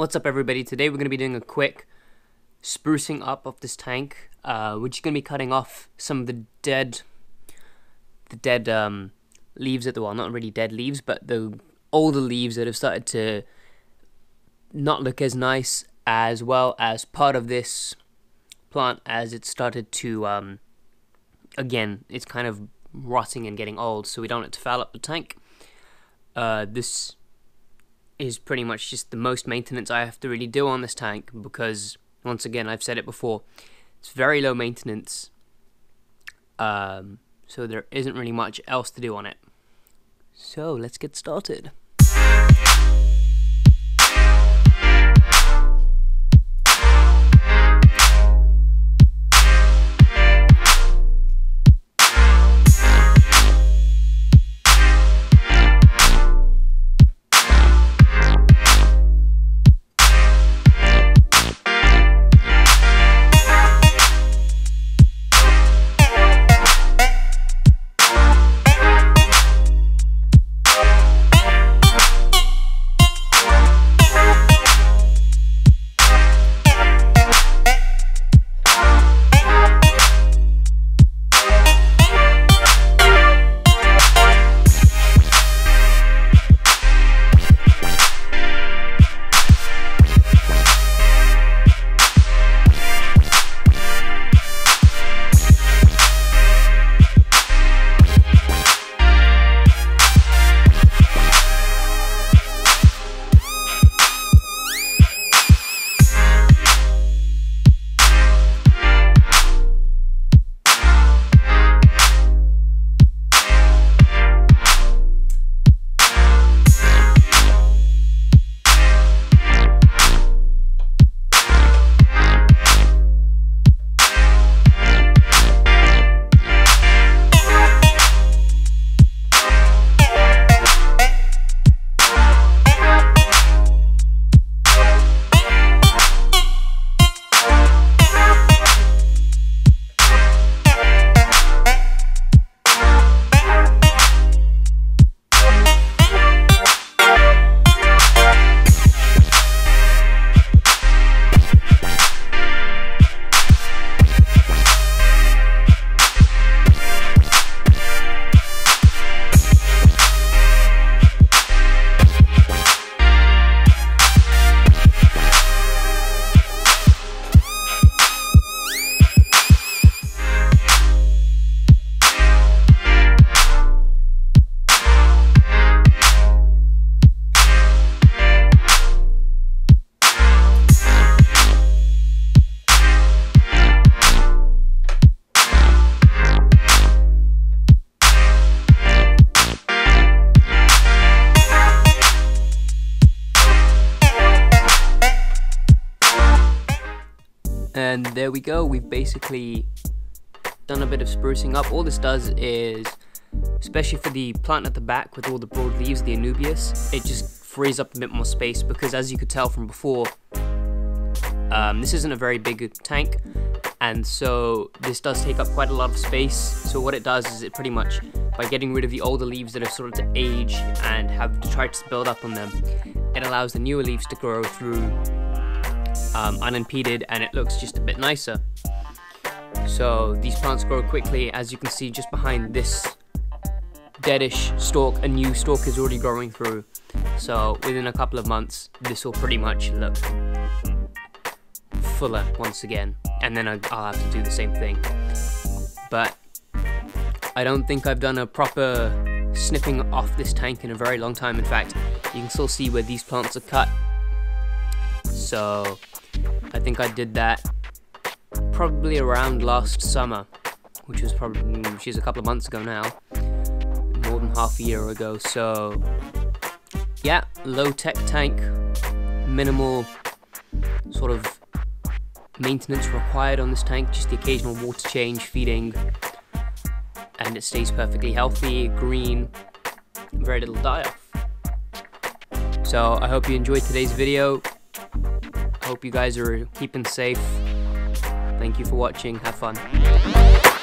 What's up, everybody? Today we're going to be doing a quick sprucing up of this tank. We're just going to be cutting off some of the dead leaves at the wall. Not really dead leaves, but the older leaves that have started to not look as nice, as well as part of this plant as it started to, again, it's kind of rotting and getting old, so we don't want it to foul up the tank. This is pretty much just the most maintenance I have to really do on this tank because, once again, I've said it before, it's very low maintenance, so there isn't really much else to do on it. So let's get started. And there we go, we've basically done a bit of sprucing up. All this does is, especially for the plant at the back with all the broad leaves, the Anubias, it just frees up a bit more space because, as you could tell from before, this isn't a very big tank, and so this does take up quite a lot of space. So what it does is it pretty much, by getting rid of the older leaves that have started to age and have tried to build up on them, it allows the newer leaves to grow through unimpeded, and it looks just a bit nicer. So these plants grow quickly. As you can see, just behind this deadish stalk, a new stalk is already growing through. So within a couple of months, this will pretty much look fuller once again, and then I'll have to do the same thing. But I don't think I've done a proper snipping off this tank in a very long time. In fact, you can still see where these plants are cut. So I think I did that probably around last summer, which is a couple of months ago now, more than half a year ago. So yeah, low-tech tank, minimal sort of maintenance required on this tank, just the occasional water change, feeding, and it stays perfectly healthy, green, very little die-off. So I hope you enjoyed today's video. Hope you guys are keeping safe. Thank you for watching. Have fun.